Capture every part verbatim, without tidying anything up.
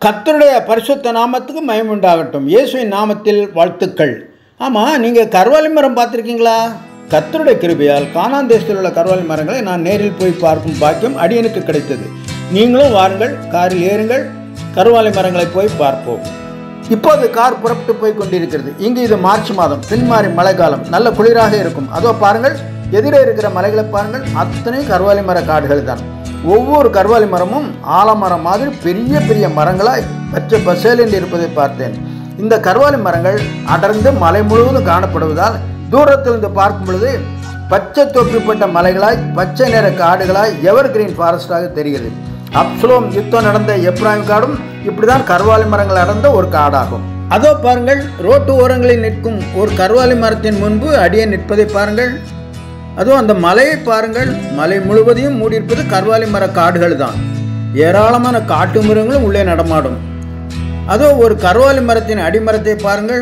கர்த்தருடைய பரிசுத்த நாமத்துக்கு மகிமை உண்டாகட்டும். இயேசுவின் நாமத்தில் வாழ்த்துக்கள். ஆமாம், நீங்கள் கர்வாலி மரம் பார்த்துருக்கீங்களா? கர்த்தருடைய கிருபையால் கானான் தேசத்தில் உள்ள கர்வாலி மரங்களை நான் நேரில் போய் பார்க்கும் பாக்கியம் அடியனுக்கு கிடைத்தது. நீங்களும் வாருங்கள், காரில் ஏறுங்கள், கர்வாலி மரங்களை போய் பார்ப்போம். இப்போது கார் புறப்பட்டு போய் கொண்டிருக்கிறது. இங்கு இது மார்ச் மாதம், பின்மாறி மழை காலம், நல்ல குளிராக இருக்கும். அதோ பாருங்கள், எதிரே இருக்கிற மலைகளை பாருங்கள், அத்தனை கர்வாலி மர காடுகள் தான். ஒவ்வொரு கர்வாலி மரமும் ஆலமரம் மாதிரி பெரிய பெரிய மரங்களாய் பச்சை பசேல் என்று இருப்பதை பார்த்தேன். இந்த கர்வாலி மரங்கள் அடர்ந்து மலை முழுவதும் காணப்படுவதால் தூரத்திலிருந்து பார்க்கும் பொழுது பச்சை தொப்பிப்பட்ட மலைகளாய் பச்சை நிற காடுகளாய் எவர் கிரீன் ஃபாரஸ்டாக தெரிகிறது. அப்சலோம் யுத்தம் நடந்த எப்ராயிம் காடும் இப்படிதான் கர்வாலி மரங்கள் அடர்ந்த ஒரு காடாகும். அதோ பாருங்கள், ரோட்டு ஓரங்களில் நிற்கும் ஒரு கர்வாலி மரத்தின் முன்பு அடியே நிற்பதை பாருங்கள். அதுவும் அந்த மலையை பாருங்கள், மலை முழுவதையும் மூடியிருப்பது கர்வாலி மர காடுகள் தான். ஏராளமான காட்டு மிருகங்களும் உள்ளே நடமாடும். அதோ ஒரு கர்வாலி மரத்தின் அடிமரத்தை பாருங்கள்.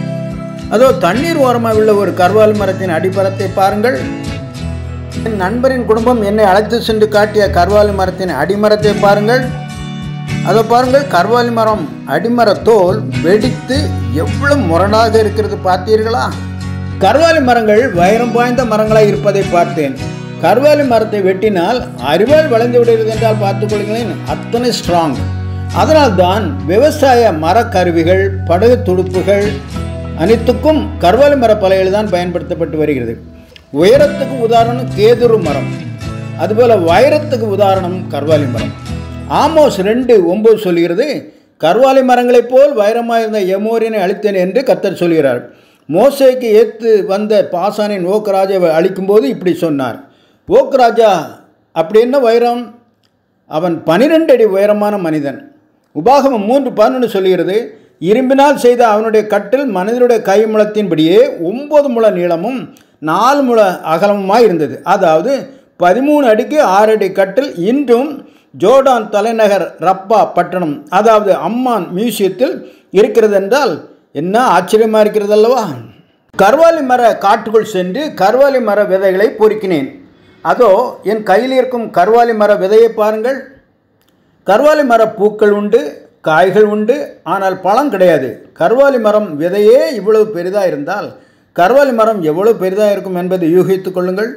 அதோ தண்ணீர் ஓரமாக உள்ள ஒரு கர்வாலி மரத்தின் அடிமரத்தை பாருங்கள். என் நண்பரின் குடும்பம் என்னை அழைத்து சென்று காட்டிய கர்வாலி மரத்தின் அடிமரத்தை பாருங்கள். அதோ பாருங்கள், கர்வாலி மரம் அடிமர தோல் வெடித்து எவ்வளவு முரணாக இருக்கிறது பார்த்தீர்களா? கர்வாலி மரங்கள் வைரம் பாய்ந்த மரங்களாக இருப்பதை பார்த்தேன். கர்வாலி மரத்தை வெட்டினால் அரிவாள் வளைந்து விடுகிறது என்றால் பார்த்துக் கொள்ளுங்களேன், அத்தனை ஸ்ட்ராங். அதனால்தான் விவசாய மரக்கருவிகள், படகு துடுப்புகள் அனைத்துக்கும் கர்வாலி மர பலகைகள் தான் பயன்படுத்தப்பட்டு வருகிறது. உயரத்துக்கு உதாரணம் கேதுரு மரம், அதுபோல் வைரத்துக்கு உதாரணம் கர்வாலி மரம். ஆமோஸ் ரெண்டு ஒன்பது சொல்கிறது, கர்வாலி மரங்களைப் போல் வைரமாக இருந்த எமோரியனை அழித்தேன் என்று கர்த்தர் சொல்கிறார். மோசேக்கு ஏற்று வந்த பாசானின் ஓக்ராஜாவை அழிக்கும்போது இப்படி சொன்னார். ஓக்ராஜா அப்படி என்ன வைரம்? அவன் பனிரெண்டு அடி உயரமான மனிதன். உபாகமம் மூன்று பதினொன்று சொல்கிறது, இரும்பினால் செய்த அவனுடைய கட்டில் மனிதனுடைய கைமுளத்தின்படியே ஒன்பது முழ நீளமும் நாலு முழ அகலமுமாய் இருந்தது. அதாவது பதிமூணு அடிக்கு ஆறு அடி கட்டில் இன்றும் ஜோர்டான் தலைநகர் ரப்பா பட்டணம், அதாவது அம்மான் மியூசியத்தில் இருக்கிறது என்றால் என்ன ஆச்சரியமாக இருக்கிறது அல்லவா? கர்வாலி மர காட்டுக்குள் சென்று கர்வாலி மர விதைகளை பொறுக்கினேன். அதோ என் கையில் இருக்கும் கர்வாலி மர விதையை பாருங்கள். கர்வாலி மர பூக்கள் உண்டு, காய்கள் உண்டு, ஆனால் பழம் கிடையாது. கர்வாலி மரம் விதையே இவ்வளவு பெரிதாக இருந்தால் கர்வாலி மரம் எவ்வளவு பெரிதாக இருக்கும் என்பதை யூகித்து கொள்ளுங்கள்.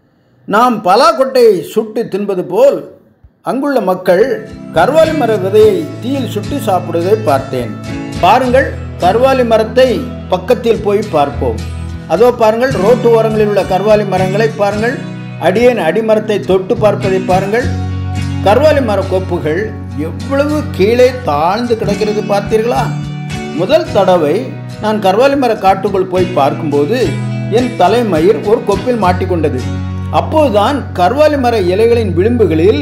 நாம் பலாக்கொட்டையை சுட்டு தின்பது போல் அங்குள்ள மக்கள் கர்வாலி மர விதையை தீயில் சுட்டி சாப்பிடுவதை பார்த்தேன். பாருங்கள், கர்வாலி மரத்தை பக்கத்தில் போய் பார்ப்போம். அதோ பாருங்கள், ரோட்டு ஓரங்களில் உள்ள கர்வாலி மரங்களை பாருங்கள். அடியேன் அடிமரத்தை தொட்டு பார்ப்பதை பாருங்கள். கர்வாலி மர கொப்புகள் எவ்வளவு கீழே தாழ்ந்து கிடக்கிறது பார்த்தீர்களா? முதல் தடவை நான் கர்வாலி மர காட்டுக்குள் போய் பார்க்கும்போது என் தலைமயிர் ஒரு கொப்பில் மாட்டிக்கொண்டது. அப்போதுதான் கர்வாலி மர இலைகளின் விளிம்புகளில்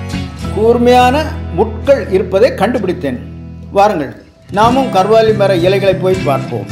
கூர்மையான முட்கள் இருப்பதை கண்டுபிடித்தேன். வாருங்கள், நாமும் கர்வாலி மர இலைகளை போய் பார்ப்போம்.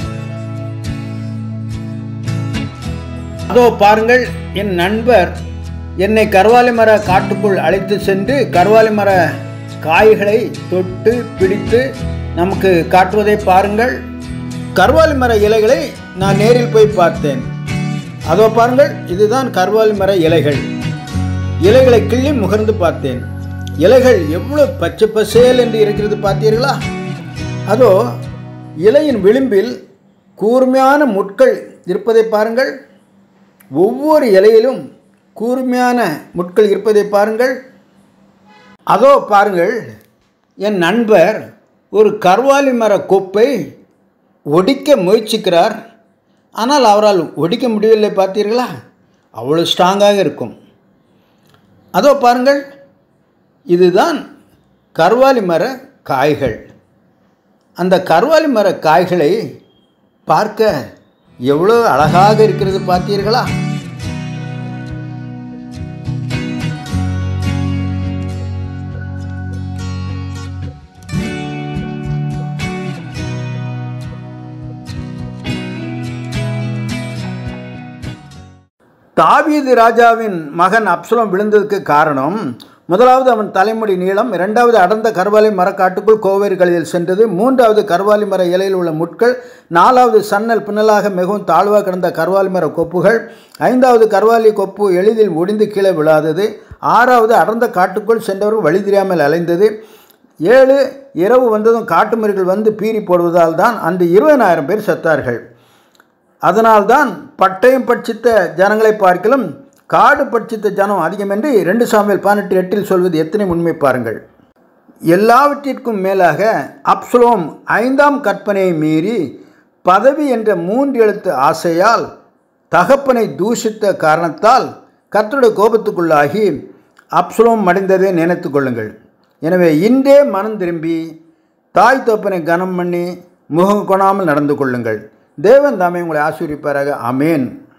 அதோ பாருங்கள், என் நண்பர் என்னை கர்வாலி மர காட்டுக்குள் அழைத்து சென்று கர்வாலி மர காய்களை தொட்டு பிடித்து நமக்கு காட்டுவதை பாருங்கள். கர்வாலி மர இலைகளை நான் நேரில் போய் பார்த்தேன். அதோ பாருங்கள், இதுதான் கர்வாலி மர இலைகள். இலைகளை கிள்ளி முகர்ந்து பார்த்தேன். இலைகள் எவ்வளவு பச்சை பசேல் என்று இருக்கிறது பார்த்தீர்களா? அதோ இலையின் விளிம்பில் கூர்மையான முட்கள் இருப்பதை பாருங்கள். ஒவ்வொரு இலையிலும் கூர்மையான முட்கள் இருப்பதை பாருங்கள். அதோ பாருங்கள், என் நண்பர் ஒரு கர்வாலி மர கொப்பை ஒடிக்க முயற்சிக்கிறார். ஆனால் அவரால் ஒடிக்க முடியவில்லை பார்த்தீர்களா? அவ்வளோ ஸ்ட்ராங்காக இருக்கும். அதோ பாருங்கள், இதுதான் கர்வாலி மர காய்கள். அந்த கர்வாலி மர காய்களை பார்க்க எவ்வளோ அழகாக இருக்கிறது பார்த்தீர்களா? தாவீது ராஜாவின் மகன் அப்சலோம் விழுந்ததுக்கு காரணம், முதலாவது அவன் தலைமுடி நீளம், இரண்டாவது அடர்ந்த கர்வாலி மரக்காட்டுக்குள் கோவேறு கழியில் சென்றது, மூன்றாவது கர்வாலி மர இலையில் உள்ள முட்கள், நாலாவது சன்னல் பின்னலாக மிகவும் தாழ்வாக கிடந்த கர்வாலி மர கொப்புகள், ஐந்தாவது கர்வாலி கொப்பு எளிதில் ஒடிந்து கீழே விழாதது, ஆறாவது அடர்ந்த காட்டுக்குள் சென்றவர் வழி தெரியாமல் அலைந்தது, ஏழு இரவு வந்ததும் காட்டு மிருகங்கள் வந்து பீறி போடுவதால் தான் அந்த இருபதாயிரம் பேர் செத்தார்கள். அதனால்தான் பட்டயம் பட்சித்த ஜனங்களை பார்க்கலும் காடு பட்சித்த ஜனம் அதிகம் என்று ரெண்டு சாமுவேல் பதினெட்டு எட்டில் சொல்வது எத்தனை உண்மை பாருங்கள். எல்லாவற்றிற்கும் மேலாக அப்சலோம் ஐந்தாம் கற்பனையை மீறி பதவி என்ற மூன்று எழுத்து ஆசையால் தகப்பனை தூஷித்த காரணத்தால் கர்த்தருடைய கோபத்துக்குள்ளாகி அப்சலோம் மடிந்ததை நினைத்து கொள்ளுங்கள். எனவே இன்றே மனம் திரும்பி தாய் தகப்பனை கனம் பண்ணி முகம் கொணாமல் நடந்து கொள்ளுங்கள். தேவன் தாமே உங்களை ஆசீர்வதிப்பாராக. ஆமென்.